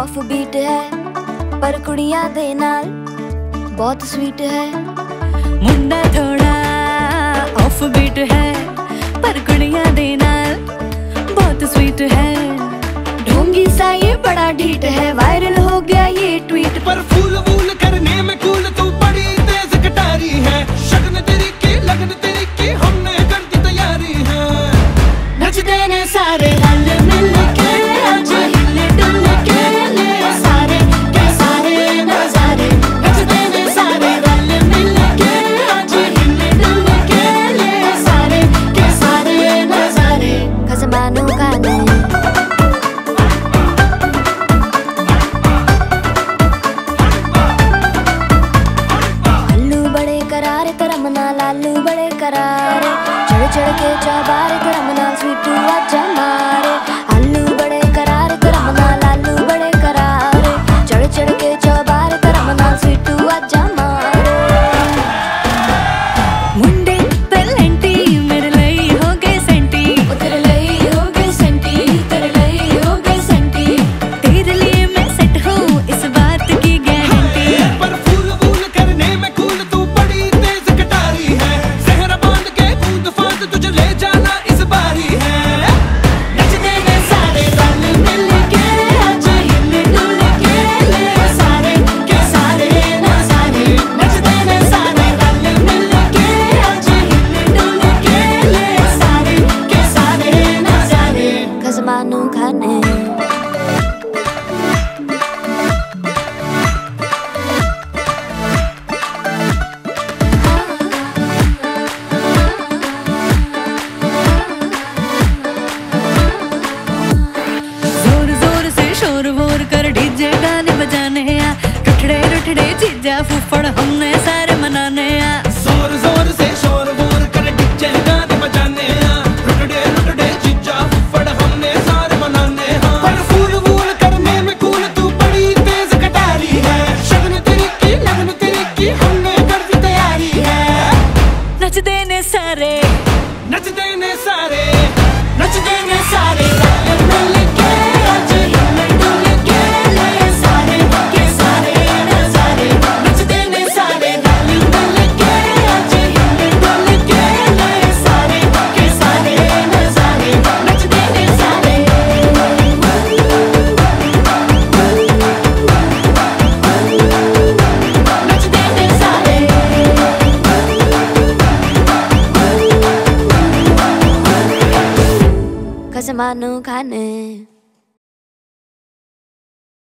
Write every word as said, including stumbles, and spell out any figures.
Off beat है पर कुड़ियां दे नाल बहुत स्वीट है। मुंडा थोड़ा ऑफ बीट है पर कुड़ियां दे नाल बहुत स्वीट है। ढोंगी सा ये बड़ा ढीठ है, वायरल हो गया ये ट्वीट। पर फूल वूल करने में कूल तू बड़ी तेज कटारी है। शगन तेरी की लगन तेरी की हमने कर दी तैयारी है। नचते ने सारे रल मिल के आज हिले डुल के ले सारे के सारे नजारे। नचते ने सारे रल मिल के आज हिले डुल के ले सारे के सारे नजारे। खसमानू खाने लालू बड़े करारे चढ़ चढ़ के चौबारे करमना स्वीटू आजा मारे। आलू बड़े करारे करमना लालू बड़े करारे चढ़ चढ़ के चौबारे करमना स्वीटू आजा मारे। मुंडे पेलेंटी मेरे लई हो गए सेंटी, तेरे लई हो गए सेंटी, तेरे लई हो गए सेंटी। तेरे लिए मैं सेट हूँ इस बात की गारंटी। पर फूल वूल करने में कूल तू बड़ी तेज कटारी है। जहरा बांध के कूद फांद तुझे ले जाना इस बारी है। नचते ने सारे रल मिल के आज हिले डुल के ले सारे के सारे नजारे। नचते ने सारे रल मिल के आज हिले डुल के ले सारे के सारे नजारे। खसमानू खाने जोर जोर से शोर वोर कर डीजे गाने बजाने आ। रुठड़े रुठड़े चीजा फुफड़ हमने सारे मनाने आ। जोर जोर से शोर वोर कर डीजे गाने बजाने आ। रुटड़े रुटड़े जीजा फुफड़ हमने सारे मनाने हैं। पर फूल वूल करने में कूल तू बड़ी तेज कटारी है। शगन तेरी की लगन तेरी की हमने कर दी तैयारी है। नचते ने सारे नचते ने सारे नचते ने सारे रल मिल के आज हिले डुल के ले सारे के सारे नजारे। नचते ने सारे रल मिल के आज हिले डुल के ले सारे के सारे नजारे। नचते ने सारे नचते ने सारे खसमानू खाने।